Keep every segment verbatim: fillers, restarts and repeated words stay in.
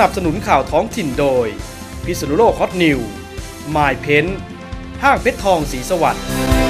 นับสนุนข่าวท้องถิ่นโดยพิษณุโลกฮอตนิวส์มายเพนห้างเพชรทองศรีสวัสดิ์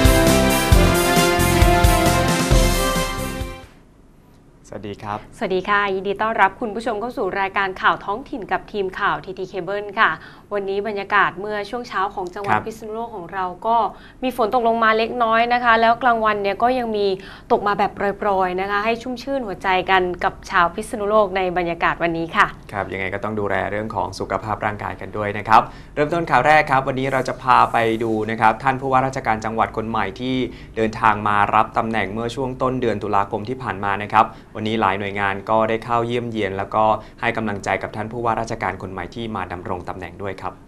สวัสดีครับสวัสดีค่ะยินดีต้อนรับคุณผู้ชมเข้าสู่รายการข่าวท้องถิ่นกับทีมข่าว ที ที Cable ค่ะวันนี้บรรยากาศเมื่อช่วงเช้าของจังหวัดพิษณุโลกของเราก็มีฝนตกลงมาเล็กน้อยนะคะแล้วกลางวันเนี่ยก็ยังมีตกมาแบบโปรยๆนะคะให้ชุ่มชื่นหัวใจกันกับชาวพิษณุโลกในบรรยากาศวันนี้ค่ะครับยังไงก็ต้องดูแลเรื่องของสุขภาพร่างกายกันด้วยนะครับเริ่มต้นข่าวแรกครับวันนี้เราจะพาไปดูนะครับท่านผู้ว่าราชการจังหวัดคนใหม่ที่เดินทางมารับตำแหน่งเมื่อช่วงต้นเดือนตุลาคมที่ผ่านมานะครับวันนี้หลายหน่วยงานก็ได้เข้าเยี่ยมเยียนแล้วก็ให้กำลังใจกับท่านผู้ว่าราชการคนใหม่ที่มาดำรงตำแหน่งด้วยครับ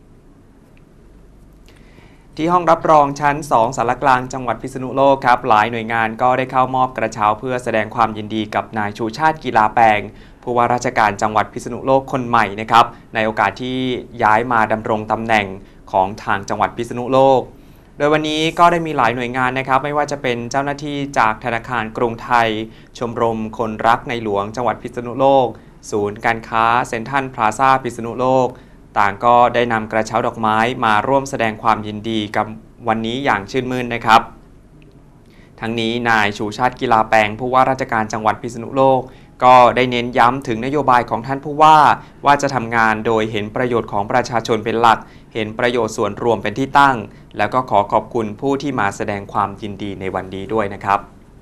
ที่ห้องรับรองชั้นสองสารกลางจังหวัดพิษณุโลกครับหลายหน่วยงานก็ได้เข้ามอบกระเช้าเพื่อแสดงความยินดีกับนายชูชาติกีฬาแปลงผู้ว่าราชการจังหวัดพิษณุโลกคนใหม่นะครับในโอกาสที่ย้ายมาดำรงตำแหน่งของทางจังหวัดพิษณุโลกโดยวันนี้ก็ได้มีหลายหน่วยงานนะครับไม่ว่าจะเป็นเจ้าหน้าที่จากธนาคารกรุงไทยชมรมคนรักในหลวงจังหวัดพิษณุโลกศูนย์การค้าเซ็นทรัลพลาซ่าพิษณุโลกต่างก็ได้นำกระเช้าดอกไม้มาร่วมแสดงความยินดีกับวันนี้อย่างชื่นมื่นนะครับทั้งนี้นายชูชาติกีฬาแปลงผู้ว่าราชการจังหวัดพิษณุโลกก็ได้เน้นย้ำถึงนโยบายของท่านผู้ว่าว่าจะทำงานโดยเห็นประโยชน์ของประชาชนเป็นหลักเห็นประโยชน์ส่วนรวมเป็นที่ตั้งแล้วก็ขอขอบคุณผู้ที่มาแสดงความยินดีในวันนี้ด้วยนะครับ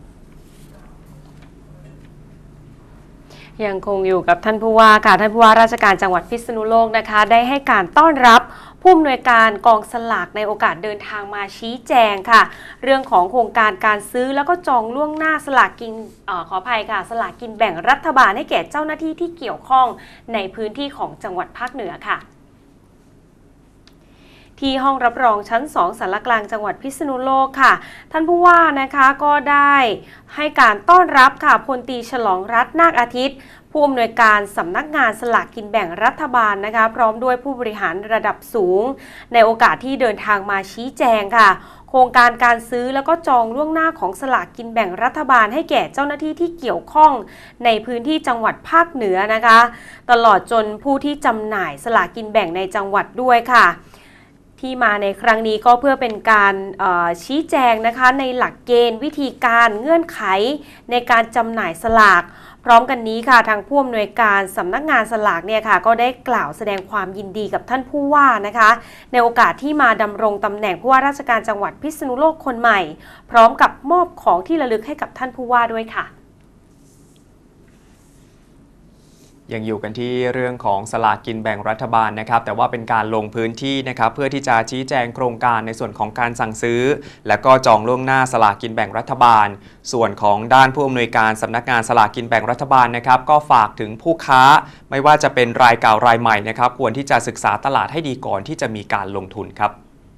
ยังคงอยู่กับท่านผู้ว่าค่ะท่านผู้ว่าราชการจังหวัดพิษณุโลกนะคะได้ให้การต้อนรับผู้อำนวยการกองสลากในโอกาสเดินทางมาชี้แจงค่ะเรื่องของโครงการการซื้อแล้วก็จองล่วงหน้าสลากกินเอ่อขออภัยค่ะสลากกินแบ่งรัฐบาลให้แก่เจ้าหน้าที่ที่เกี่ยวข้องในพื้นที่ของจังหวัดภาคเหนือค่ะที่ห้องรับรองชั้นสองสารกลางจังหวัดพิษณุโลกค่ะท่านผู้ว่านะคะก็ได้ให้การต้อนรับค่ะพลตรีฉลองรัตน์นาคอาทิตย์ผู้อำนวยการสำนักงานสลากกินแบ่งรัฐบาลนะคะพร้อมด้วยผู้บริหารระดับสูงในโอกาสที่เดินทางมาชี้แจงค่ะโครงการการซื้อแล้วก็จองล่วงหน้าของสลากกินแบ่งรัฐบาลให้แก่เจ้าหน้าที่ที่เกี่ยวข้องในพื้นที่จังหวัดภาคเหนือนะคะตลอดจนผู้ที่จำหน่ายสลากกินแบ่งในจังหวัดด้วยค่ะที่มาในครั้งนี้ก็เพื่อเป็นการชี้แจงนะคะในหลักเกณฑ์วิธีการเงื่อนไขในการจำหน่ายสลากพร้อมกันนี้ค่ะทางผู้อำนวยการสำนักงานสลากเนี่ยค่ะก็ได้กล่าวแสดงความยินดีกับท่านผู้ว่านะคะในโอกาสที่มาดำรงตำแหน่งผู้ว่าราชการจังหวัดพิษณุโลกคนใหม่พร้อมกับมอบของที่ระลึกให้กับท่านผู้ว่าด้วยค่ะยังอยู่กันที่เรื่องของสลากกินแบ่งรัฐบาลนะครับแต่ว่าเป็นการลงพื้นที่นะครับเพื่อที่จะชี้แจงโครงการในส่วนของการสั่งซื้อและก็จองล่วงหน้าสลากกินแบ่งรัฐบาลส่วนของด้านผู้อำนวยการสำนักงานสลากกินแบ่งรัฐบาลนะครับก็ฝากถึงผู้ค้าไม่ว่าจะเป็นรายเก่ารายใหม่นะครับควรที่จะศึกษาตลาดให้ดีก่อนที่จะมีการลงทุนครับ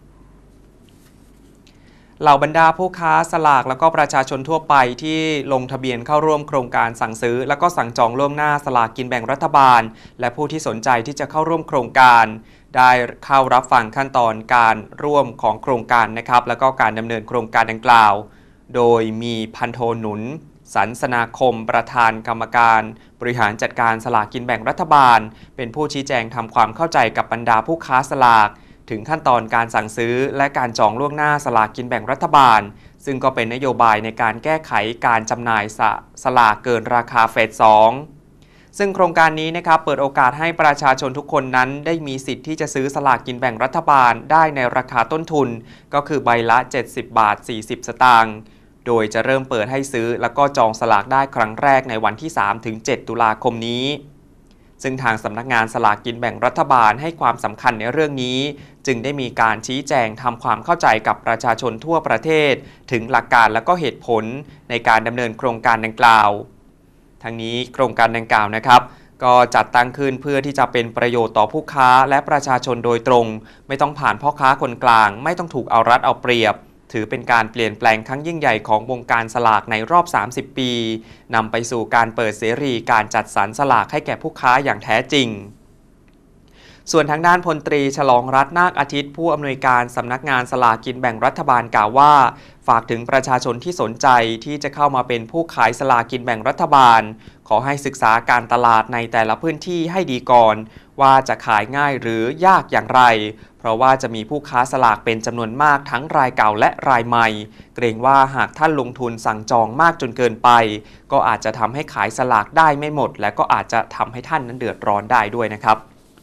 เหล่าบรรดาผู้ค้าสลากแล้วก็ประชาชนทั่วไปที่ลงทะเบียนเข้าร่วมโครงการสั่งซื้อแล้วก็สั่งจองล่วงหน้าสลากกินแบ่งรัฐบาลและผู้ที่สนใจที่จะเข้าร่วมโครงการได้เข้ารับฟังขั้นตอนการร่วมของโครงการนะครับแล้วก็การดำเนินโครงการดังกล่าวโดยมีพันโทหนุนสันสนาคมประธานกรรมการบริหารจัดการสลากกินแบ่งรัฐบาลเป็นผู้ชี้แจงทำความเข้าใจกับบรรดาผู้ค้าสลากถึงขั้นตอนการสั่งซื้อและการจองล่วงหน้าสลากกินแบ่งรัฐบาลซึ่งก็เป็นนโยบายในการแก้ไขการจำหน่ายส, สลากเกินราคาเฟสสองซึ่งโครงการนี้นะครับเปิดโอกาสให้ประชาชนทุกคนนั้นได้มีสิทธิ์ที่จะซื้อสลากกินแบ่งรัฐบาลได้ในราคาต้นทุนก็คือใบละเจ็ดสิบบาทสี่สิบสตางค์โดยจะเริ่มเปิดให้ซื้อแล้วก็จองสลากได้ครั้งแรกในวันที่ สามถึงเจ็ด ตุลาคมนี้ซึ่งทางสำนักงานสลากกินแบ่งรัฐบาลให้ความสำคัญในเรื่องนี้จึงได้มีการชี้แจงทำความเข้าใจกับประชาชนทั่วประเทศถึงหลักการและก็เหตุผลในการดำเนินโครงการดังกล่าวทั้งนี้โครงการดังกล่าวนะครับก็จัดตั้งขึ้นเพื่อที่จะเป็นประโยชน์ต่อผู้ค้าและประชาชนโดยตรงไม่ต้องผ่านพ่อค้าคนกลางไม่ต้องถูกเอารัดเอาเปรียบถือเป็นการเปลี่ยนแปลงครั้งยิ่งใหญ่ของวงการสลากในรอบสามสิบปีนำไปสู่การเปิดเสรีการจัดสรรสลากให้แก่ผู้ค้าอย่างแท้จริงส่วนทางด้านพลตรีฉลองรัตน์นาคอาทิตย์ผู้อำนวยการสำนักงานสลากกินแบ่งรัฐบาลกล่าวว่าฝากถึงประชาชนที่สนใจที่จะเข้ามาเป็นผู้ขายสลากกินแบ่งรัฐบาลขอให้ศึกษาการตลาดในแต่ละพื้นที่ให้ดีก่อนว่าจะขายง่ายหรือยากอย่างไรเพราะว่าจะมีผู้ค้าสลากเป็นจำนวนมากทั้งรายเก่าและรายใหม่เกรงว่าหากท่านลงทุนสั่งจองมากจนเกินไปก็อาจจะทำให้ขายสลากได้ไม่หมดและก็อาจจะทำให้ท่านนั้นเดือดร้อนได้ด้วยนะครับ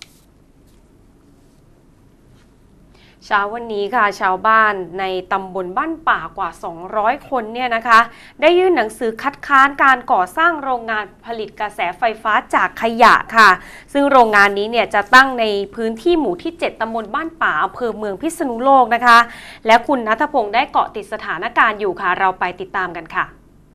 เช้าวันนี้ค่ะชาวบ้านในตำบลบ้านป่ากว่าสองร้อยคนเนี่ยนะคะได้ยื่นหนังสือคัดค้านการก่อสร้างโรงงานผลิตกระแสไฟฟ้าจากขยะค่ะซึ่งโรงงานนี้เนี่ยจะตั้งในพื้นที่หมู่ที่เจ็ดตำบลบ้านป่าอำเภอเมืองพิษณุโลกนะคะและคุณณัฐพงศ์ได้เกาะติดสถานการณ์อยู่ค่ะเราไปติดตามกันค่ะ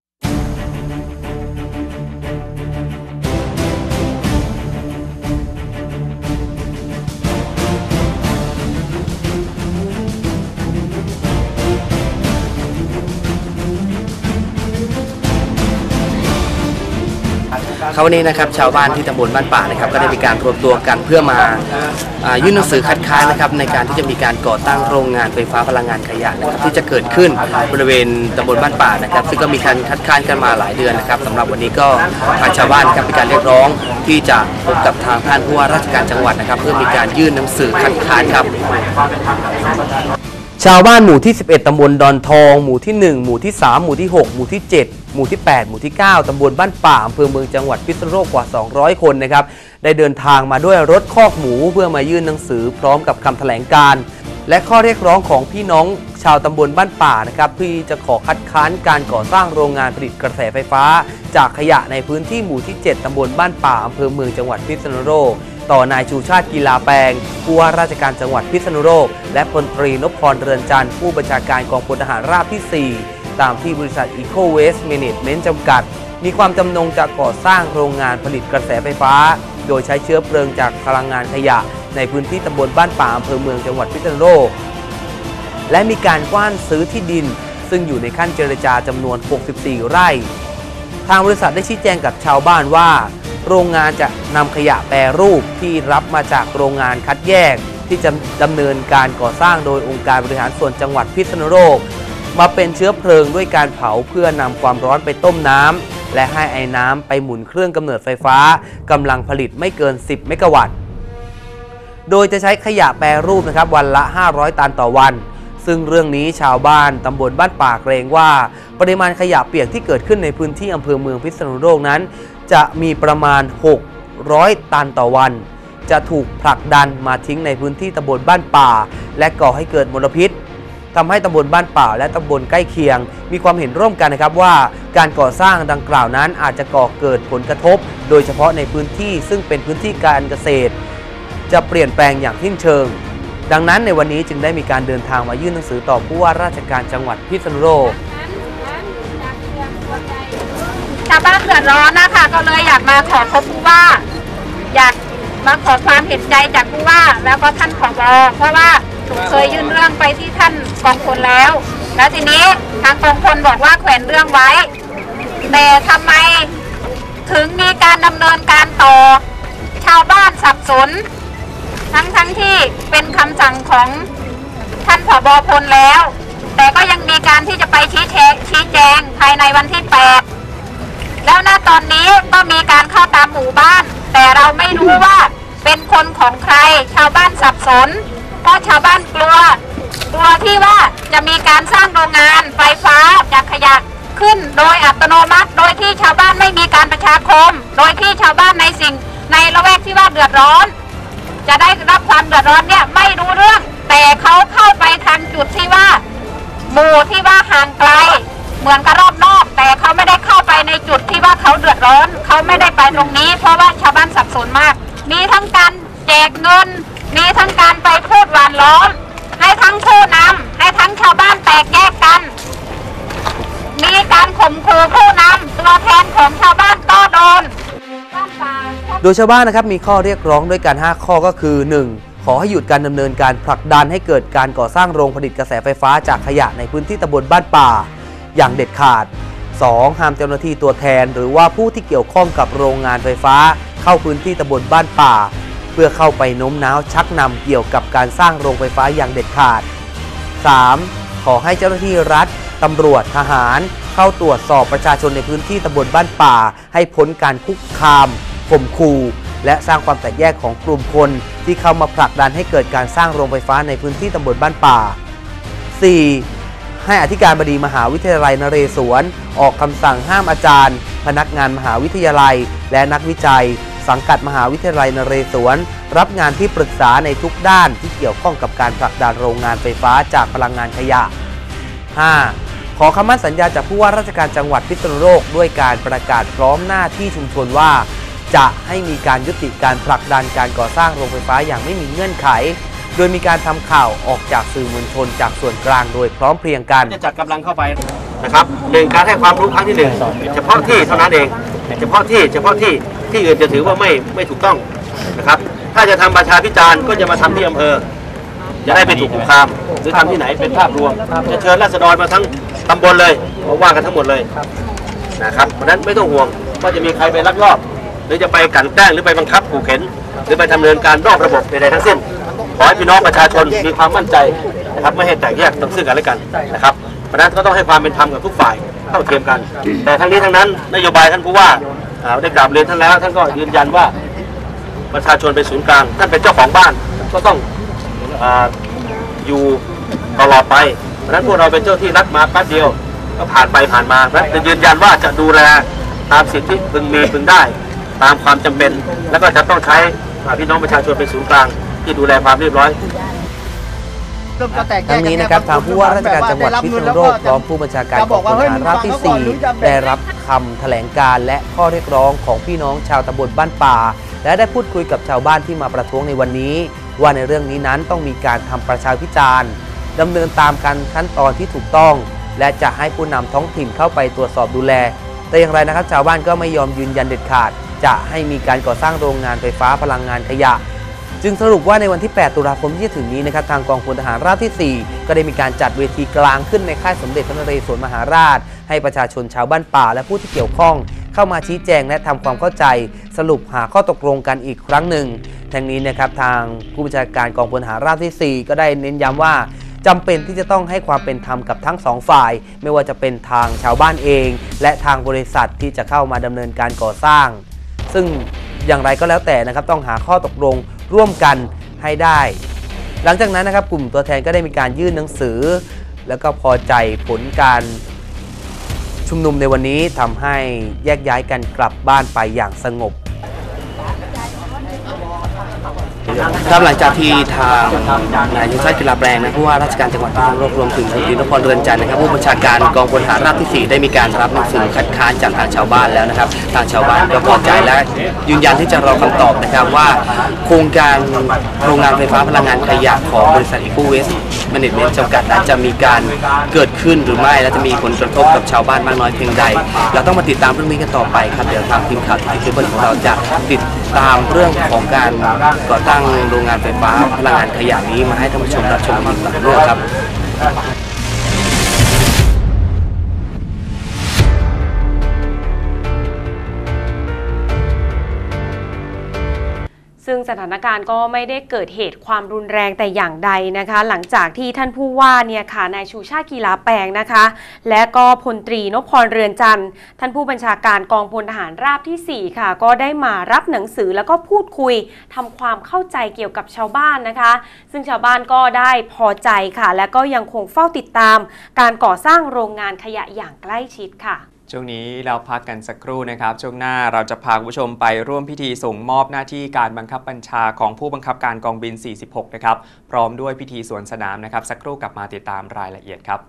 เขาวันนี้นะครับชาวบ้านที่ตำบลบ้านป่านะครับก็ได้มีการรวมตัวกันเพื่อมายื่นหนังสือคัดค้านนะครับในการที่จะมีการก่อตั้งโรงงานไฟฟ้าพลังงานขยะนะครับที่จะเกิดขึ้นบริเวณตำบลบ้านป่านะครับซึ่งก็มีการคัดค้านกันมาหลายเดือนนะครับสำหรับวันนี้ก็ทางชาวบ้านครับมีการเรียกร้องที่จะพบกับทางท่านผู้ว่าราชการจังหวัดนะครับเพื่อมีการยื่นหนังสือคัดค้านครับชาวบ้านหมู่ที่สิบเอ็ดตำบลดอนทองหมู่ที่หนึ่งหมู่ที่สามหมู่ที่หกหมู่ที่เจ็ดหมู่ที่แปดหมู่ที่เก้าตำบลบ้านป่าอำเภอเมืองจังหวัดพิษณุโลกกว่าสองร้อยคนนะครับได้เดินทางมาด้วยรถคอกหมูเพื่อมายื่นหนังสือพร้อมกับคำแถลงการณ์และข้อเรียกร้องของพี่น้องชาวตำบลบ้านป่านะครับที่จะขอคัดค้านการก่อสร้างโรงงานผลิตกระแสไฟฟ้าจากขยะในพื้นที่หมู่ที่เจ็ดตำบลบ้านป่าอำเภอเมืองจังหวัดพิษณุโลกต่อนายชูชาติกีฬาแปลงผู้ว่าราชการจังหวัดพิษณุโลกและพลตรีนพพรเรือนจันทร์ผู้บัญชาการกองพลทหารราบที่สี่ตามที่บริษัท Eco Waste Management จำกัดมีความจำนงจะก่อสร้างโรงงานผลิตกระแสไฟฟ้าโดยใช้เชื้อเพลิงจากพลังงานขยะในพื้นที่ตำบลบ้านป่าอำเภอเมืองจังหวัดพิษณุโลกและมีการกว้านซื้อที่ดินซึ่งอยู่ในขั้นเจรจาจำนวนหกสิบสี่ไร่ทางบริษัทได้ชี้แจงกับชาวบ้านว่าโรงงานจะนำขยะแปรรูปที่รับมาจากโรงงานคัดแยกที่จะดำเนินการก่อสร้างโดยองค์การบริหารส่วนจังหวัดพิษณุโลกมาเป็นเชื้อเพลิงด้วยการเผาเพื่อนำความร้อนไปต้มน้ำและให้ไอ้น้ำไปหมุนเครื่องกำเนิดไฟฟ้ากำลังผลิตไม่เกินสิบเมกะวัตต์โดยจะใช้ขยะแปรรูปนะครับวันละห้าร้อยตันต่อวันซึ่งเรื่องนี้ชาวบ้านตำบลบ้านป่าเกรงว่าปริมาณขยะเปียกที่เกิดขึ้นในพื้นที่อำเภอเมืองพิษณุโลกนั้นจะมีประมาณหกร้อยตันต่อวันจะถูกผลักดันมาทิ้งในพื้นที่ตำบลบ้านป่าและก่อให้เกิดมลพิษทำให้ตำบลบ้านป่าและตำบลใกล้เคียงมีความเห็นร่วมกันนะครับว่าการก่อสร้างดังกล่าวนั้นอาจจะก่อเกิดผลกระทบโดยเฉพาะในพื้นที่ซึ่งเป็นพื้นที่การเกษตรจะเปลี่ยนแปลงอย่างสิ้นเชิงดังนั้นในวันนี้จึงได้มีการเดินทางมายื่นหนังสือต่อผู้ว่าราชการจังหวัดพิษณุโลกชาวบ้านเดือดร้อนนะคะก็เลยอยากมาขอพบผู้ว่าอยากมาขอความเห็นใจจากผู้ว่าแล้วก็ท่านผบ.เพราะว่าถูกเคยยื่นเรื่องไปที่ท่านกองพลแล้วแล้วทีนี้ทางกองพลบอกว่าแขวนเรื่องไว้แต่ทำไมถึงมีการดำเนินการต่อชาวบ้านสับสนทั้งทั้งที่เป็นคำสั่งของท่านผบ.พลแล้วแต่ก็ยังมีการที่จะไปชี้แจงชี้แจงภายในวันที่แปดแล้วณตอนนี้ก็มีการเข้าตามหมู่บ้านแต่เราไม่รู้ว่าเป็นคนของใครชาวบ้านสับสนเพราะชาวบ้านกลัวกลัวที่ว่าจะมีการสร้างโรงงานไฟฟ้าจากขยะขึ้นโดยอัตโนมัติโดยที่ชาวบ้านไม่มีการประชาคมโดยที่ชาวบ้านในสิ่งในละแวกที่ว่าเดือดร้อนจะได้รับความเดือดร้อนเนี่ยไม่รู้เรื่องแต่เขาเข้าไปทางจุดที่ว่าหมู่ที่ว่าห่างไกลเหมือนกับรอบนอกแต่เขาไม่ได้เข้าไปในจุดที่ว่าเขาเดือดร้อนเขาไม่ได้ไปตรงนี้เพราะว่าชาวบ้านสับสนมากมีทั้งการแจกเงินมีทั้งการไปพูดหวานล้อมให้ทั้งผู้นำให้ทั้งชาวบ้านแตกแยกกันมีการข่มขู่ผู้นำตัวแทนของชาวบ้านก็โดนโดยชาวบ้านนะครับมีข้อเรียกร้องด้วยกันห้าข้อก็คือ หนึ่ง ขอให้หยุดการดำเนินการผลักดันให้เกิดการก่อสร้างโรงผลิตกระแสไฟฟ้าจากขยะในพื้นที่ตำบลบ้านป่าอย่างเด็ดขาด สอง ห้ามเจ้าหน้าที่ตัวแทนหรือว่าผู้ที่เกี่ยวข้องกับโรงงานไฟฟ้าเข้าพื้นที่ตำบลบ้านป่าเพื่อเข้าไปโน้มน้าวชักนำเกี่ยวกับการสร้างโรงไฟฟ้าอย่างเด็ดขาด สาม ขอให้เจ้าหน้าที่รัฐตำรวจทหารเข้าตรวจสอบประชาชนในพื้นที่ตำบลบ้านป่าให้พ้นการคุกคามข่มขู่และสร้างความแตกแยกของกลุ่มคนที่เข้ามาผลักดันให้เกิดการสร้างโรงไฟฟ้าในพื้นที่ตำบลบ้านป่า สี่ ให้อธิการบดีมหาวิทยาลัยนเรศวรออกคำสั่งห้ามอาจารย์พนักงานมหาวิทยาลัยและนักวิจัยสังกัดมหาวิทยาลัยนเรศวรรับงานที่ปรึกษาในทุกด้านที่เกี่ยวข้องกับการผลักดันโรงงานไฟฟ้าจากพลังงานขยะ ห้า ขอคำมั่นสัญญาจากผู้ว่าราชการจังหวัดพิษณุโลกด้วยการประกาศพร้อมหน้าที่ชุมชนว่าจะให้มีการยุติการผลักดันการก่อสร้างโรงไฟฟ้าอย่างไม่มีเงื่อนไขโดยมีการทำข่าวออกจากสื่อมวลชนจากส่วนกลางโดยพร้อมเพรียงกันจะจัดกำลังเข้าไปนะครับหนึ่งการให้ความรู้ครั้งที่หนึ่งเฉพาะที่เท่านั้นเองเฉพาะที่เฉพาะที่ที่อื่นจะถือว่าไม่ไม่ถูกต้องนะครับถ้าจะทำประชาพิจารณ์ก็จะมาทำที่อำเภอจะได้ไม่ถูกคุกคามหรือทำที่ไหนเป็นภาพรวมจะเชิญราษฎรมาทั้งตำบลเลยมาว่ากันทั้งหมดเลยนะครับเพราะนั้นไม่ต้องห่วงว่าจะมีใครไปลักลอบหรือจะไปกลั่นแกล้งหรือไปบังคับขู่เข็นหรือไปดำเนินการนอกระบบใดๆทั้งสิ้นขอให้พี่น้องประชาชนมีความมั่นใจนะครับไม่ให้แตกแยกต่อซึ่งกันและกันนะครับเพราะนั้นก็ต้องให้ความเป็นธรรมกับทุกฝ่ายเท่าเทียมกันแต่ทั้งนี้ทั้งนั้นนโยบายท่านผู้ว่าได้กราบเรียนท่านแล้วท่านก็ยืนยันว่าประชาชนเป็นศูนย์กลางท่านเป็นเจ้าของบ้านก็ต้องออยู่ตลอดไปเพราะฉะนั้นพวกเราเป็นเจ้าที่รัฐมาแป๊บเดียวก็ผ่านไปผ่านมาและจะยืนยันว่าจะดูแลตามสิทธิพึงมีพึงได้ตามความจำเป็นแล้วก็จะต้องใช้พี่น้องประชาชนเป็นศูนย์กลางที่ดูแลความเรียบร้อยทั้งนี้นะครับทางผู้ว่าราชการจังหวัดพิษณุโลกพร้อมผู้บัญชาการกองพลทหารราบที่ สี่ ได้รับคำแถลงการและข้อเรียกร้องของพี่น้องชาวตำบลบ้านป่าและได้พูดคุยกับชาวบ้านที่มาประท้วงในวันนี้ว่าในเรื่องนี้นั้นต้องมีการทำประชาพิจารณ์ดำเนินตามการขั้นตอนที่ถูกต้องและจะให้ผู้นำท้องถิ่นเข้าไปตรวจสอบดูแลแต่อย่างไรนะครับชาวบ้านก็ไม่ยอมยืนยันเด็ดขาดจะให้มีการก่อสร้างโรงงานไฟฟ้าพลังงานขยะจึงสรุปว่าในวันที่ แปด ตุลาคมที่จะถึงนี้นะครับทางกองพลทหารราบที่ สี่ ก็ได้มีการจัดเวทีกลางขึ้นในค่ายสมเด็จพระนเรศวรมหาราชให้ประชาชนชาวบ้านป่าและผู้ที่เกี่ยวข้องเข้ามาชี้แจงและทำความเข้าใจสรุปหาข้อตกลงกันอีกครั้งหนึ่งทั้งนี้นะครับทางผู้บัญชาการกองพลทหารราบที่ สี่ ก็ได้เน้นย้ำว่าจำเป็นที่จะต้องให้ความเป็นธรรมกับทั้งสองฝ่ายไม่ว่าจะเป็นทางชาวบ้านเองและทางบริษัทที่จะเข้ามาดำเนินการก่อสร้างซึ่งอย่างไรก็แล้วแต่นะครับต้องหาข้อตกลงร่วมกันให้ได้หลังจากนั้นนะครับกลุ่มตัวแทนก็ได้มีการยื่นหนังสือแล้วก็พอใจผลการชุมนุมในวันนี้ทำให้แยกย้ายกันกลับบ้านไปอย่างสงบครับหลังจากที่ทางนายยุทธชัยกีฬาแปลงนะผู้ว่าราชการจังหวัดพิษณุโลกรวมถึงคุณนพเรือนจันทร์นะครับผู้บัญชาการกองพลทหารราบที่ สี่ ได้มีการรับหนังสือคัดค้านจากทางชาวบ้านแล้วนะครับทางชาวบ้านก็พอใจและยืนยันที่จะรอคำตอบนะครับว่าโครงการโรงงานไฟฟ้าพลังงานขยะของบริษัท Eco Waste Management จำกัดนั้นจะมีการเกิดขึ้นหรือไม่และจะมีผลกระทบกับชาวบ้านมากน้อยเพียงใดเราต้องมาติดตามเรื่องนี้กันต่อไปครับเดี๋ยวทางทีมข่าวที่คือของเราจะติดตามเรื่องของการก่อตั้งโรงงานไฟฟ้าพลังงานขยะนี้มาให้ท่านผู้ชมรับชมอีกต่อเนื่องครับซึ่งสถานการณ์ก็ไม่ได้เกิดเหตุความรุนแรงแต่อย่างใดนะคะหลังจากที่ท่านผู้ว่าเนี่ยค่ะนายชูชาติกีฬาแปลงนะคะและก็พลตรีนพพรเรือนจันทร์ท่านผู้บัญชาการกองพลทหารราบที่ สี่ ค่ะก็ได้มารับหนังสือแล้วก็พูดคุยทำความเข้าใจเกี่ยวกับชาวบ้านนะคะซึ่งชาวบ้านก็ได้พอใจค่ะและก็ยังคงเฝ้าติดตามการก่อสร้างโรงงานขยะอย่างใกล้ชิดค่ะช่วงนี้เราพักกันสักครู่นะครับช่วงหน้าเราจะพาคุณผู้ชมไปร่วมพิธีส่งมอบหน้าที่การบังคับบัญชาของผู้บังคับการกองบิน สี่สิบหก นะครับพร้อมด้วยพิธีสวนสนามนะครับสักครู่กลับมาติดตามรายละเอียดครับ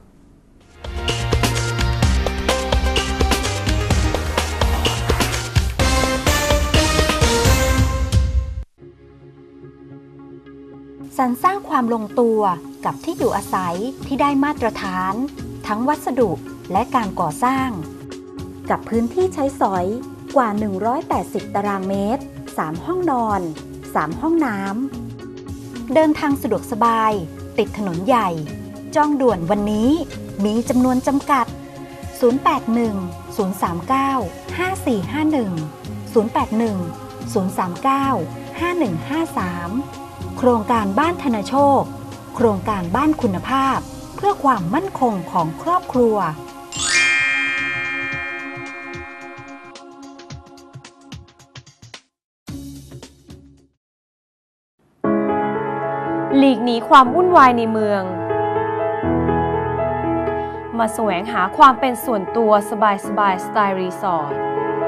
สรรสร้างความลงตัวกับที่อยู่อาศัยที่ได้มาตรฐานทั้งวัสดุและการก่อสร้างกับพื้นที่ใช้สอยกว่าหนึ่งร้อยแปดสิบตารางเมตรสามห้องนอนสามห้องน้ำเดินทางสะดวกสบายติดถนนใหญ่จองด่วนวันนี้มีจำนวนจำกัดศูนย์ แปด หนึ่ง ศูนย์ สาม เก้า ห้า สี่ ห้า หนึ่ง ศูนย์ แปด หนึ่ง ศูนย์ สาม เก้าห้าหนึ่งห้าสาม โครงการบ้านธนโชคโครงการบ้านคุณภาพเพื่อความมั่นคงของครอบครัวหลีกหนีความวุ่นวายในเมืองมาแสวงหาความเป็นส่วนตัวสบายสบายสไตล์รีสอร์ท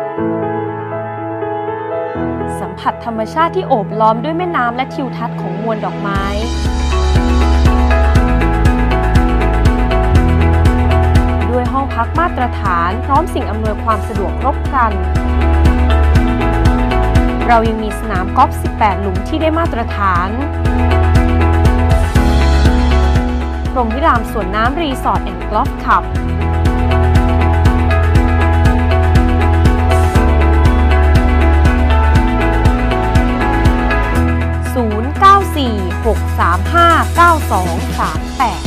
สัมผัสธรรมชาติที่โอบล้อมด้วยแม่น้ำและทิวทัศน์ของมวลดอกไม้ด้วยห้องพักมาตรฐานพร้อมสิ่งอำนวยความสะดวกครบครันเรายังมีสนามกอล์ฟสิบแปดหลุมที่ได้มาตรฐานพรหมพิรามสวนน้ำรีสอร์ทแอนด์กอล์ฟคลับศูนย์ เก้า สี่ หก สาม ห้า เก้า สอง สาม แปด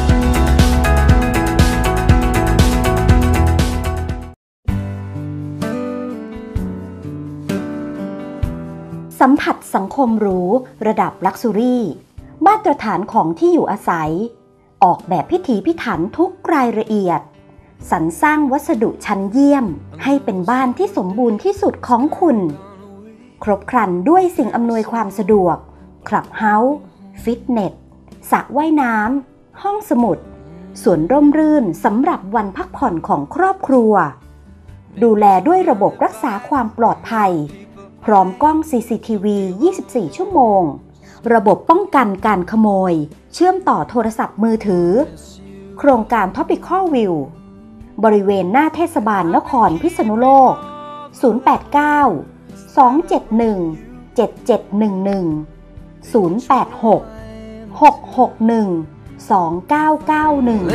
สัมผัสสังคมหรูระดับลักซ์ซูรี่มาตรฐานของที่อยู่อาศัยออกแบบพิถีพิถันทุกรายละเอียดสรรสร้างวัสดุชั้นเยี่ยมให้เป็นบ้านที่สมบูรณ์ที่สุดของคุณครบครันด้วยสิ่งอำนวยความสะดวกคลับเฮาส์ฟิตเนสสระว่ายน้ำห้องสมุดสวนร่มรื่นสำหรับวันพักผ่อนของครอบครัวดูแลด้วยระบบรักษาความปลอดภัยพร้อมกล้อง ซี ซี ที วี ยี่สิบสี่ ชั่วโมงระบบป้องกันการขโมยเชื่อมต่อโทรศัพท์มือถือโครงการ Tropical View บริเวณหน้าเทศบาลนครพิษณุโลก ศูนย์ แปด เก้า สอง เจ็ด หนึ่ง เจ็ด เจ็ด หนึ่ง หนึ่ง ศูนย์ แปด หก หก หก หนึ่ง สอง เก้า เก้า หนึ่ง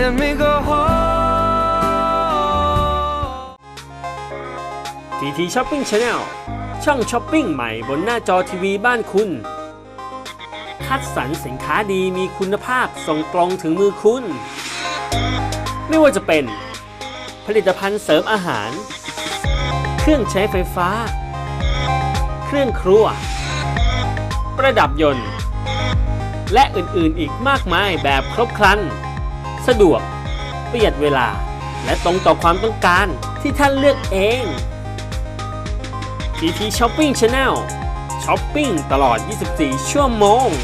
ที ที Shopping Channel ช่องช้อปปิ้งใหม่บนหน้าจอทีวีบ้านคุณคัดสรรสินค้าดีมีคุณภาพส่งตรงถึงมือคุณไม่ว่าจะเป็นผลิตภัณฑ์เสริมอาหารเครื่องใช้ไฟฟ้าเครื่องครัวประดับยนต์และอื่นๆอีกมากมายแบบครบครันสะดวกประหยัดเวลาและตรงต่อความต้องการที่ท่านเลือกเอง ที ที Shopping Channel ช้อปปิ้งตลอด ยี่สิบสี่ ชั่วโมง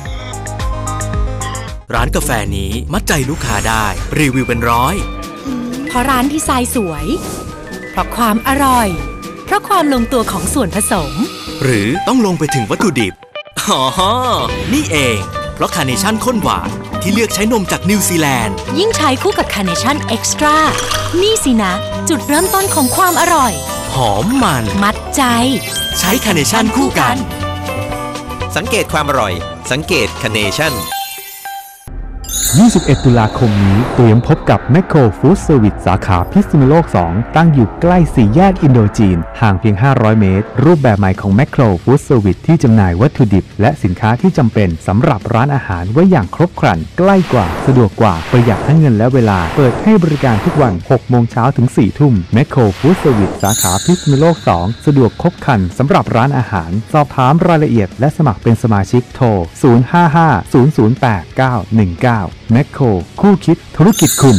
ร้านกาแฟนี้มัดใจลูกค้าได้รีวิวเป็นร้อยเพราะร้านดีไซน์สวยเพราะความอร่อยเพราะความลงตัวของส่วนผสมหรือต้องลงไปถึงวัตถุดิบอ๋อนี่เองเพราะคาร์เนชั่นข้นหวานที่เลือกใช้นมจากนิวซีแลนด์ยิ่งใช้คู่กับคาร์เนชั่นเอ็กซ์ตร้านี่สินะจุดเริ่มต้นของความอร่อยหอมมันมัดใจใช้คาร์เนชั่นคู่กันสังเกตความอร่อยสังเกตคาร์เนชั่นยี่สิบเอ็ด ตุลาคมนี้เตรียมพบกับแมคโครฟู้ดเซอร์วิสสาขาพิษณุโลก สอง ตั้งอยู่ใกล้สี่แยกอินโดจีนห่างเพียงห้าร้อยเมตรรูปแบบใหม่ของแมคโครฟู้ดเซอร์วิสที่จำหน่ายวัตถุดิบและสินค้าที่จำเป็นสำหรับร้านอาหารไว้อย่างครบครันใกล้กว่าสะดวกกว่าประหยัดทั้งเงินและเวลาเปิดให้บริการทุกวัน หกโมงเช้าถึงสี่ทุ่มแมคโครฟู้ดเซอร์วิสสาขาพิษณุโลก สอง สะดวกครบครันสำหรับร้านอาหารสอบถามรายละเอียดและสมัครเป็นสมาชิกโทรศูนย์ ห้า ห้า ศูนย์ ศูนย์ แปด เก้า หนึ่ง เก้าแมคโครคู่คิดธุรกิจคุณ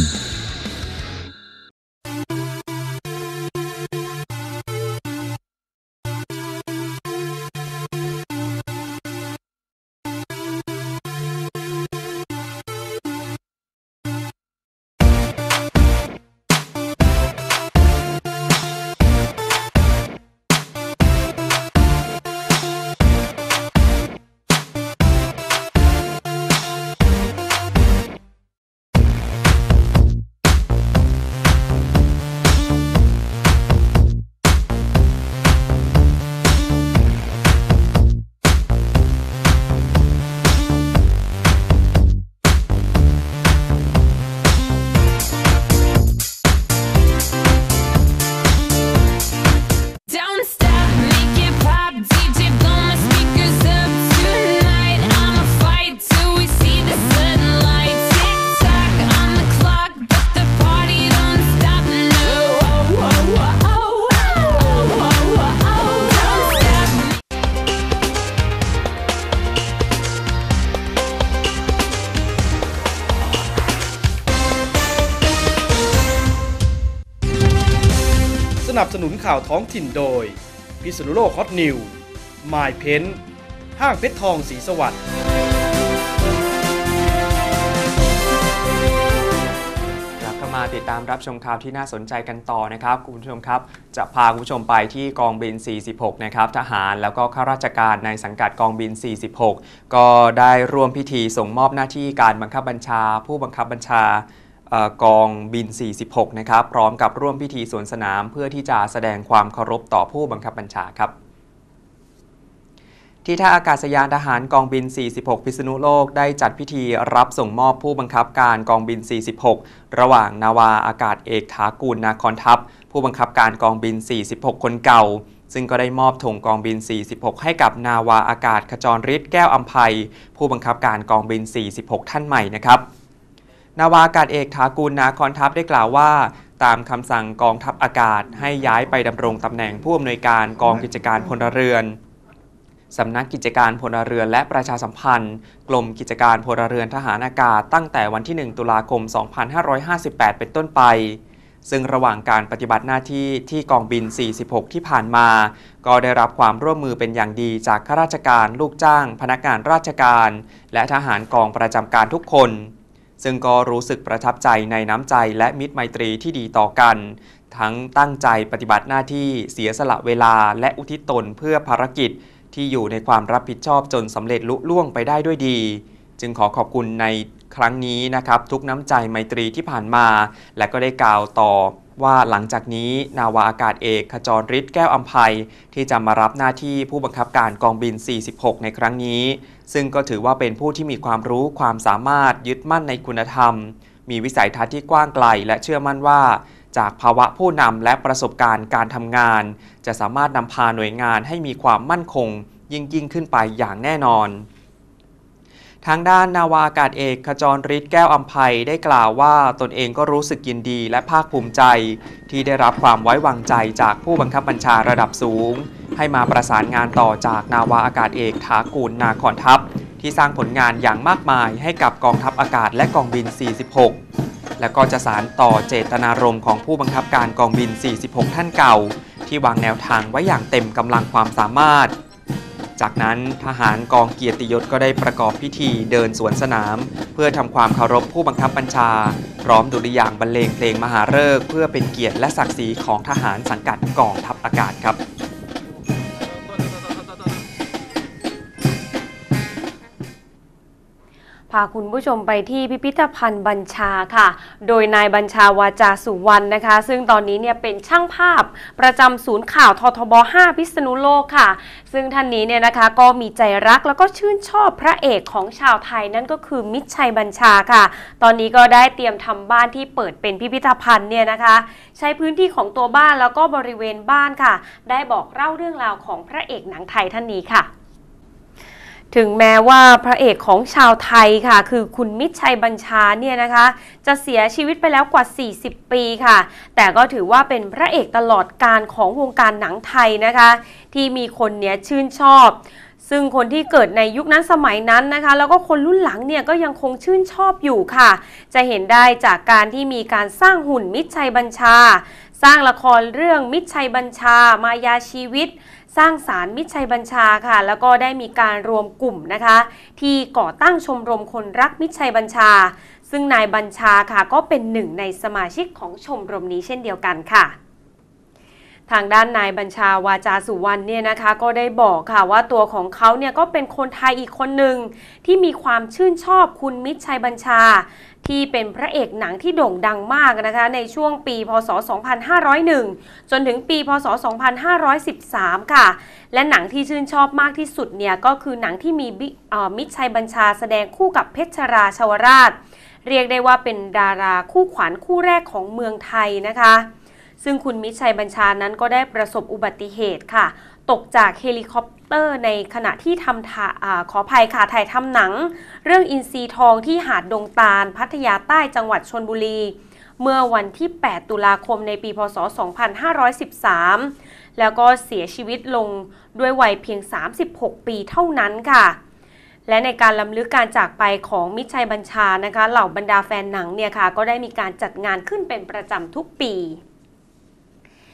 นับสนุนข่าวท้องถิ่นโดยพิษณุโลกฮอตนิวส์มายเพนห้างเพชรทองศรีสวัสดิ์มาติดตามรับชมข่าวที่น่าสนใจกันต่อนะครับคุณผู้ชมครับจะพาคุณผู้ชมไปที่กองบินสี่สิบหกนะครับทหารแล้วก็ข้าราชการในสังกัดกองบินสี่สิบหกก็ได้ร่วมพิธีส่งมอบหน้าที่การบังคับบัญชาผู้บังคับบัญชากองบินสี่สิบหกนะครับพร้อมกับร่วมพิธีสวนสนามเพื่อที่จะแสดงความเคารพต่อผู้บังคับบัญชาครับที่ท่าอากาศยานทหารกองบินสี่สิบหกพิษณุโลกได้จัดพิธีรับส่งมอบผู้บังคับการกองบินสี่สิบหกระหว่างนาวาอากาศเอกถากูลนาคอนทัพผู้บังคับการกองบินสี่สิบหกคนเก่าซึ่งก็ได้มอบธงกองบินสี่สิบหกให้กับนาวาอากาศขจรฤทธิ์แก้วอำไพผู้บังคับการกองบินสี่สิบหกท่านใหม่นะครับนาวาอากาศเอกถากูลนาคอนทัพได้กล่าวว่าตามคำสั่งกองทัพอากาศให้ย้ายไปดำรงตำแหน่งผู้อำนวยการกองกิจการพลเรือนสำนักกิจการพลเรือนและประชาสัมพันธ์กรมกิจการพลเรือนทหารอากาศตั้งแต่วันที่หนึ่งตุลาคมสองพันห้าร้อยห้าสิบแปดเป็นต้นไปซึ่งระหว่างการปฏิบัติหน้าที่ที่กองบินสี่สิบหกที่ผ่านมาก็ได้รับความร่วมมือเป็นอย่างดีจากข้าราชการลูกจ้างพนักงานราชการและทหารกองประจำการทุกคนซึ่งก็รู้สึกประทับใจในน้ำใจและมิตรไมตรีที่ดีต่อกันทั้งตั้งใจปฏิบัติหน้าที่เสียสละเวลาและอุทิศตนเพื่อภารกิจที่อยู่ในความรับผิดชอบจนสำเร็จลุล่วงไปได้ด้วยดีจึงขอขอบคุณในครั้งนี้นะครับทุกน้ำใจไมตรีที่ผ่านมาและก็ได้กล่าวต่อว่าหลังจากนี้นาวาอากาศเอกขจรฤทธิ์แก้วอำไพที่จะมารับหน้าที่ผู้บังคับการกองบินสี่สิบหกในครั้งนี้ซึ่งก็ถือว่าเป็นผู้ที่มีความรู้ความสามารถยึดมั่นในคุณธรรมมีวิสัยทัศน์ที่กว้างไกลและเชื่อมั่นว่าจากภาวะผู้นำและประสบการณ์การทำงานจะสามารถนำพาหน่วยงานให้มีความมั่นคงยิ่งยิ่งขึ้นไปอย่างแน่นอนทางด้านนาวาอากาศเอกขจรฤทธิ์แก้วอำไพได้กล่าวว่าตนเองก็รู้สึกยินดีและภาคภูมิใจที่ได้รับความไว้วางใจจากผู้บังคับบัญชาระดับสูงให้มาประสานงานต่อจากนาวาอากาศเอกถากูลนาคอนทัพที่สร้างผลงานอย่างมากมายให้กับกองทัพอากาศและกองบินสี่สิบหกและก็จะสานต่อเจตนารมณ์ของผู้บังคับการกองบินสี่สิบหกท่านเก่าที่วางแนวทางไว้อย่างเต็มกำลังความสามารถจากนั้นทหารกองเกียรติยศก็ได้ประกอบพิธีเดินสวนสนามเพื่อทำความเคารพผู้บังคับบัญชาพร้อมดุริยางค์บรรเลงเพลงมหาฤกษ์เพื่อเป็นเกียรติและศักดิ์ศรีของทหารสังกัดกองทัพอากาศครับพาคุณผู้ชมไปที่พิพิธภัณฑ์บัญชาค่ะโดยนายบัญชาวาจาสุวรรณนะคะซึ่งตอนนี้เนี่ยเป็นช่างภาพประจำศูนย์ข่าวททบห้าพิษณุโลกค่ะซึ่งท่านนี้เนี่ยนะคะก็มีใจรักแล้วก็ชื่นชอบพระเอกของชาวไทยนั่นก็คือมิตรชัยบัญชาค่ะตอนนี้ก็ได้เตรียมทำบ้านที่เปิดเป็นพิพิธภัณฑ์เนี่ยนะคะใช้พื้นที่ของตัวบ้านแล้วก็บริเวณบ้านค่ะได้บอกเล่าเรื่องราวของพระเอกหนังไทยท่านนี้ค่ะถึงแม้ว่าพระเอกของชาวไทยค่ะคือคุณมิตรชัยบัญชาเนี่ยนะคะจะเสียชีวิตไปแล้วกว่าสี่สิบปีค่ะแต่ก็ถือว่าเป็นพระเอกตลอดกาลของวงการหนังไทยนะคะที่มีคนเนี้ยชื่นชอบซึ่งคนที่เกิดในยุคนั้นสมัยนั้นนะคะแล้วก็คนรุ่นหลังเนี่ยก็ยังคงชื่นชอบอยู่ค่ะจะเห็นได้จากการที่มีการสร้างหุ่นมิตรชัยบัญชาสร้างละครเรื่องมิตรชัยบัญชามายาชีวิตสร้างศาลมิตรชัยบัญชาค่ะแล้วก็ได้มีการรวมกลุ่มนะคะที่ก่อตั้งชมรมคนรักมิตรชัยบัญชาซึ่งนายบัญชาค่ะก็เป็นหนึ่งในสมาชิกของชมรมนี้เช่นเดียวกันค่ะทางด้านนายบัญชาวาจาสุวรรณเนี่ยนะคะก็ได้บอกค่ะว่าตัวของเขาเนี่ยก็เป็นคนไทยอีกคนหนึ่งที่มีความชื่นชอบคุณมิตรชัยบัญชาที่เป็นพระเอกหนังที่โด่งดังมากนะคะในช่วงปีพ.ศ. สองพันห้าร้อยเอ็ด จนถึงปีพ.ศ. สองพันห้าร้อยสิบสาม ค่ะและหนังที่ชื่นชอบมากที่สุดเนี่ยก็คือหนังที่มีมิตรชัยบัญชาแสดงคู่กับเพชรราชวราชเรียกได้ว่าเป็นดาราคู่ขวัญคู่แรกของเมืองไทยนะคะซึ่งคุณมิตรชัยบัญชานั้นก็ได้ประสบอุบัติเหตุค่ะตกจากเฮลิคอปเตอร์ในขณะที่ทำถ่าอ่าขออภัยค่ะถ่ายทำหนังเรื่องอินทรีทองที่หาดดงตาลพัทยาใต้จังหวัดชลบุรีเมื่อวันที่แปดตุลาคมในปีพ.ศ. สองพันห้าร้อยสิบสามแล้วก็เสียชีวิตลงด้วยวัยเพียงสามสิบหกปีเท่านั้นค่ะและในการล้ำลึกการจากไปของมิตรชัยบัญชานะคะเหล่าบรรดาแฟนหนังเนี่ยค่ะก็ได้มีการจัดงานขึ้นเป็นประจำทุกปี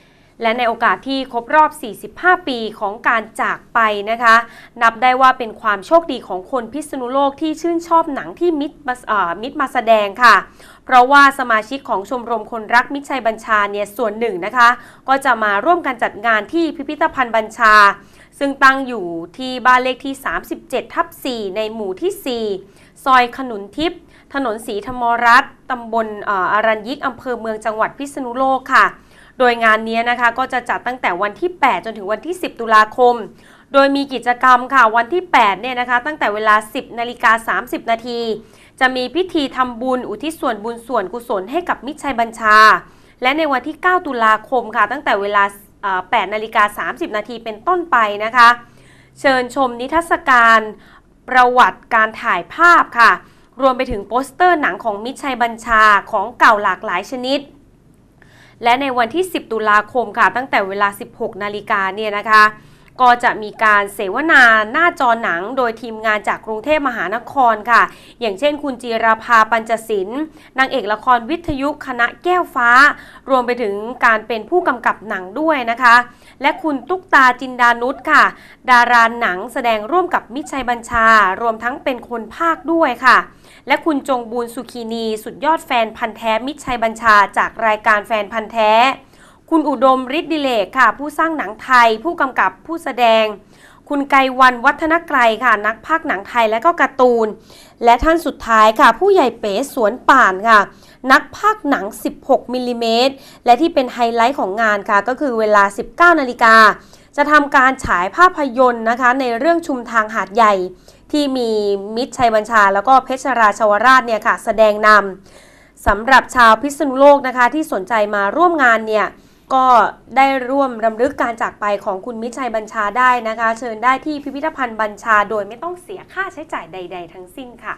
และในโอกาสที่ครบรอบ สี่สิบห้า ปีของการจากไปนะคะนับได้ว่าเป็นความโชคดีของคนพิษณุโลกที่ชื่นชอบหนังที่มิตรมิตรมาแสดงค่ะเพราะว่าสมาชิกของชมรมคนรักมิตรชัยบัญชาเนี่ยส่วนหนึ่งนะคะก็จะมาร่วมกันจัดงานที่พิพิธภัณฑ์บัญชาซึ่งตั้งอยู่ที่บ้านเลขที่ สามสิบเจ็ดทับสี่ ในหมู่ที่ สี่ ซอยขนุนทิพย์ถนนศรีธรรมรัตน์ตำบลอารัญยิกอำเภอเมืองจังหวัดพิษณุโลกค่ะโดยงานนี้นะคะก็จะจัดตั้งแต่วันที่ แปด จนถึงวันที่ สิบ ตุลาคมโดยมีกิจกรรมค่ะวันที่ แปด เนี่ยนะคะตั้งแต่เวลา สิบนาฬิกาสามสิบนาทีจะมีพิธีทำบุญอุทิศส่วนบุญส่วนกุศลให้กับมิตรชัยบัญชาและในวันที่ เก้า ตุลาคมค่ะตั้งแต่เวลา แปดนาฬิกาสามสิบนาทีเป็นต้นไปนะคะเชิญชมนิทรรศการประวัติการถ่ายภาพค่ะรวมไปถึงโปสเตอร์หนังของมิตรชัยบัญชาของเก่าหลากหลายชนิดและในวันที่ สิบ ตุลาคมค่ะตั้งแต่เวลา สิบหกนาฬิกาเนี่ยนะคะก็จะมีการเสวนาหน้าจอหนังโดยทีมงานจากกรุงเทพมหานครค่ะอย่างเช่นคุณจีราภาปัญจศิลป์นางเอกละครวิทยุคณะแก้วฟ้ารวมไปถึงการเป็นผู้กำกับหนังด้วยนะคะและคุณตุ๊กตาจินดานุชค่ะดาราหนังแสดงร่วมกับมิตรชัยบัญชารวมทั้งเป็นคนพากย์ด้วยค่ะและคุณจงบูรสุขีนีสุดยอดแฟนพันธ์แท้มิตรชัยบัญชาจากรายการแฟนพันธ์แท้คุณอุดมฤทธิ์ดิเลกค่ะผู้สร้างหนังไทยผู้กำกับผู้แสดงคุณไกรวันวัฒนไกรค่ะนักพากย์หนังไทยและก็การ์ตูนและท่านสุดท้ายค่ะผู้ใหญ่เป๋สวนป่านค่ะนักพากย์หนังสิบหกมิลลิเมตรและที่เป็นไฮไลท์ของงานค่ะก็คือเวลา สิบเก้านาฬิกาจะทำการฉายภาพยนตร์นะคะในเรื่องชุมทางหาดใหญ่ที่มีมิตรชัยบัญชาแล้วก็เพชรราชวราชเนี่ยค่ะแสดงนำสำหรับชาวพิษณุโลกนะคะที่สนใจมาร่วมงานเนี่ยก็ได้ร่วมรำลึกการจากไปของคุณมิตรชัยบัญชาได้นะคะเชิญได้ที่พิพิธภัณฑ์บัญชาโดยไม่ต้องเสียค่าใช้จ่ายใดๆทั้งสิ้นค่ะ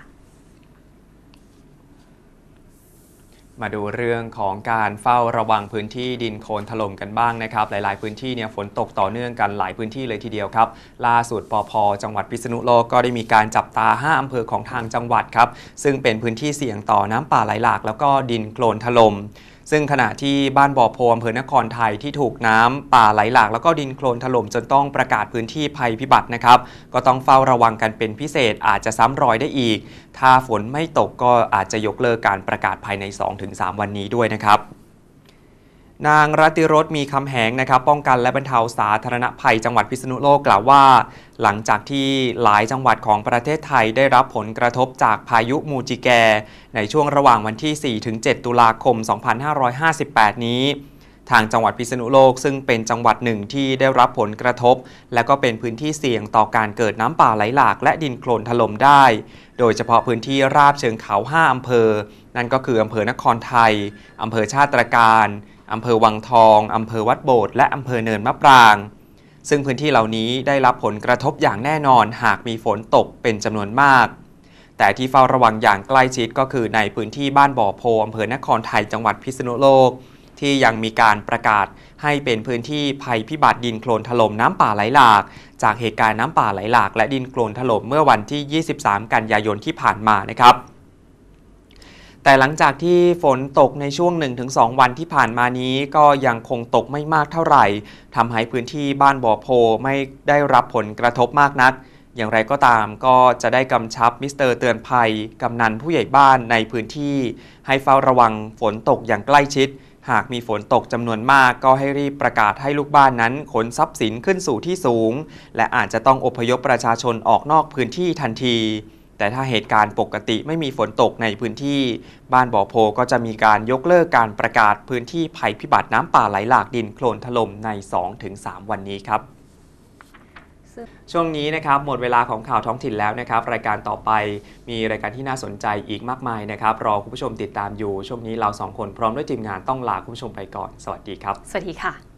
มาดูเรื่องของการเฝ้าระวังพื้นที่ดินโคลนถล่มกันบ้างนะครับหลายๆพื้นที่เนี่ยฝนตกต่อเนื่องกันหลายพื้นที่เลยทีเดียวครับล่าสุดปภ.จังหวัดพิษณุโลกก็ได้มีการจับตาห้าอำเภอของทางจังหวัดครับซึ่งเป็นพื้นที่เสี่ยงต่อน้ำป่าไหลหลากแล้วก็ดินโคลนถล่มซึ่งขณะที่บ้านบ่อโพอำเภอนครไทยที่ถูกน้ำป่าไหลหลากแล้วก็ดินโคลนถล่มจนต้องประกาศพื้นที่ภัยพิบัตินะครับก็ต้องเฝ้าระวังกันเป็นพิเศษอาจจะซ้ำรอยได้อีกถ้าฝนไม่ตกก็อาจจะยกเลิกการประกาศภายใน สองถึงสาม วันนี้ด้วยนะครับนางรัติรสมีคำแหงนะครับป้องกันและบรรเทาสาธารณภัยจังหวัดพิษณุโลกกล่าวว่าหลังจากที่หลายจังหวัดของประเทศไทยได้รับผลกระทบจากพายุมูจิแกในช่วงระหว่างวันที่ สี่ถึงเจ็ด ตุลาคม สองพันห้าร้อยห้าสิบแปด นี้ทางจังหวัดพิษณุโลกซึ่งเป็นจังหวัดหนึ่งที่ได้รับผลกระทบและก็เป็นพื้นที่เสี่ยงต่อการเกิดน้ำป่าไหลหลากและดินโคลนถล่มได้โดยเฉพาะพื้นที่ราบเชิงเขาห้าอำเภอนั่นก็คืออำเภอนครไทยอำเภอชาติตรการอำเภอวังทองอำเภอวัดโบสถ์และอำเภอเนินมะปรางซึ่งพื้นที่เหล่านี้ได้รับผลกระทบอย่างแน่นอนหากมีฝนตกเป็นจำนวนมากแต่ที่เฝ้าระวังอย่างใกล้ชิดก็คือในพื้นที่บ้านบ่อโพอำเภอนครไทยจังหวัดพิษณุโลกที่ยังมีการประกาศให้เป็นพื้นที่ภัยพิบัติดินโคลนถล่มน้ำป่าไหลหลากจากเหตุการณ์น้ำป่าไหลหลากและดินโคลนถล่มเมื่อวันที่ ยี่สิบสาม กันยายนที่ผ่านมานะครับแต่หลังจากที่ฝนตกในช่วง หนึ่งถึงสอง วันที่ผ่านมานี้ก็ยังคงตกไม่มากเท่าไหร่ทำให้พื้นที่บ้านบ่อโพไม่ได้รับผลกระทบมากนักอย่างไรก็ตามก็จะได้กำชับมิสเตอร์เตือนภัยกำนันผู้ใหญ่บ้านในพื้นที่ให้เฝ้าระวังฝนตกอย่างใกล้ชิดหากมีฝนตกจำนวนมากก็ให้รีบประกาศให้ลูกบ้านนั้นขนทรัพย์สินขึ้นสู่ที่สูงและอาจจะต้องอพยพประชาชนออกนอกพื้นที่ทันทีแต่ถ้าเหตุการณ์ปกติไม่มีฝนตกในพื้นที่บ้านบ่อโพก็จะมีการยกเลิกการประกาศพื้นที่ภัยพิบัติน้ำป่าไหลหลากดินโคลนถล่มใน สองถึงสาม วันนี้ครับช่วงนี้นะครับหมดเวลาของข่าวท้องถิ่นแล้วนะครับรายการต่อไปมีรายการที่น่าสนใจอีกมากมายนะครับรอคุณผู้ชมติดตามอยู่ช่วงนี้เราสองคนพร้อมด้วยทีมงานต้องลาคุณผู้ชมไปก่อนสวัสดีครับสวัสดีค่ะ